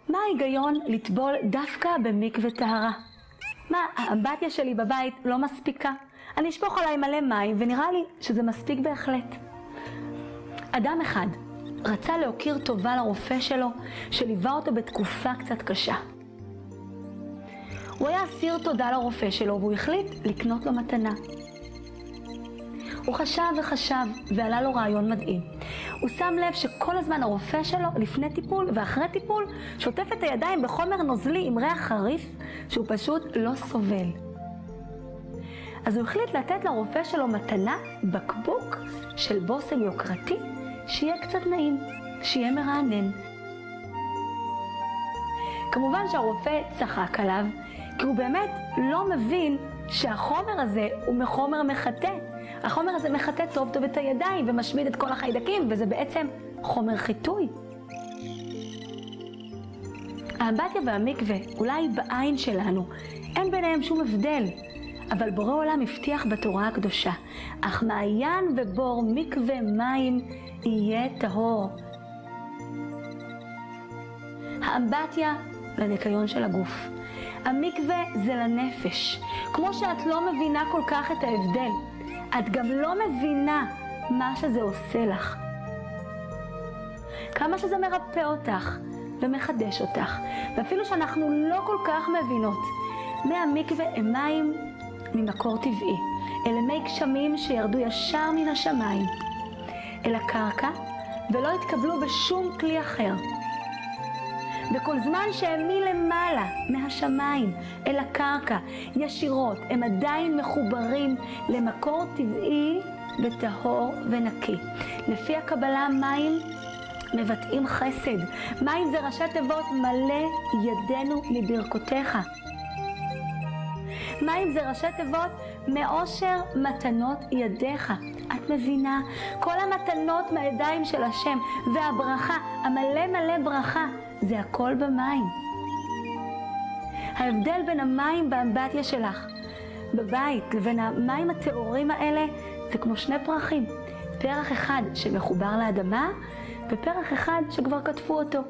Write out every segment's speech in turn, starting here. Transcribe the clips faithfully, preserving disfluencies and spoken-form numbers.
מה ההיגיון לטבול דווקא במקווה טהרה? מה, האמבטיה שלי בבית לא מספיקה? אני אשפוך עליי מלא מים ונראה לי שזה מספיק בהחלט. אדם אחד רצה להוקיר טובה לרופא שלו שליווה אותו בתקופה קצת קשה. הוא היה אסיר תודה לרופא שלו והוא החליט לקנות לו מתנה. הוא חשב וחשב ועלה לו רעיון מדהים. הוא שם לב שכל הזמן הרופא שלו לפני טיפול ואחרי טיפול שוטף את הידיים בחומר נוזלי עם ריח חריף שהוא פשוט לא סובל. אז הוא החליט לתת לרופא שלו מתנה בקבוק של בושם יוקרתי שיהיה קצת נעים, שיהיה מרענן. כמובן שהרופא צחק עליו, כי הוא באמת לא מבין שהחומר הזה הוא מחומר מחטא. החומר הזה מחטא טוב טוב את הידיים ומשמיד את כל החיידקים, וזה בעצם חומר חיטוי. האמבטיה והמקווה, אולי בעין שלנו, אין ביניהם שום הבדל. אבל בורא עולם הבטיח בתורה הקדושה, אך מעיין ובור מקווה מים יהיה טהור. האמבטיה לניקיון של הגוף. המקווה זה לנפש. כמו שאת לא מבינה כל כך את ההבדל, את גם לא מבינה מה שזה עושה לך. כמה שזה מרפא אותך ומחדש אותך. ואפילו שאנחנו לא כל כך מבינות, מהמקווה הם מים ממקור טבעי. אלה מי גשמים שירדו ישר מן השמיים אל הקרקע ולא התקבלו בשום כלי אחר. וכל זמן שהם מלמעלה, מהשמיים, אל הקרקע, ישירות, הם עדיין מחוברים למקור טבעי וטהור ונקי. לפי הקבלה, מים מבטאים חסד. מים זה ראשי תיבות מלא ידינו מברכותיך. מים זה ראשי תיבות מאושר מתנות ידיך. את מבינה? כל המתנות מהידיים של השם והברכה, המלא מלא ברכה, זה הכל במים. ההבדל בין המים באמבטיה שלך בבית לבין המים הטהורים האלה זה כמו שני פרחים. פרח אחד שמחובר לאדמה ופרח אחד שכבר כתפו אותו.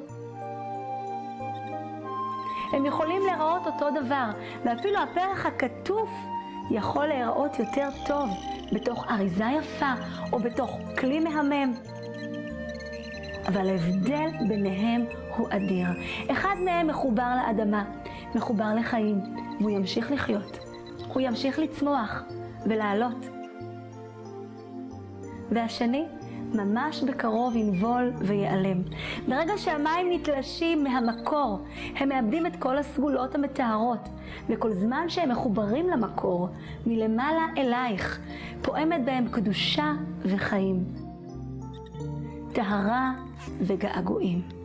הם יכולים להיראות אותו דבר, ואפילו הפרח הכתוף יכול להיראות יותר טוב בתוך אריזה יפה או בתוך כלי מהמם. אבל ההבדל ביניהם הוא אדיר. אחד מהם מחובר לאדמה, מחובר לחיים, והוא ימשיך לחיות. הוא ימשיך לצמוח ולעלות. והשני ממש בקרוב ינבול ויעלם. ברגע שהמים נתלשים מהמקור, הם מאבדים את כל הסגולות המטהרות, וכל זמן שהם מחוברים למקור, מלמעלה אלייך, פועמת בהם קדושה וחיים, טהרה וגעגועים.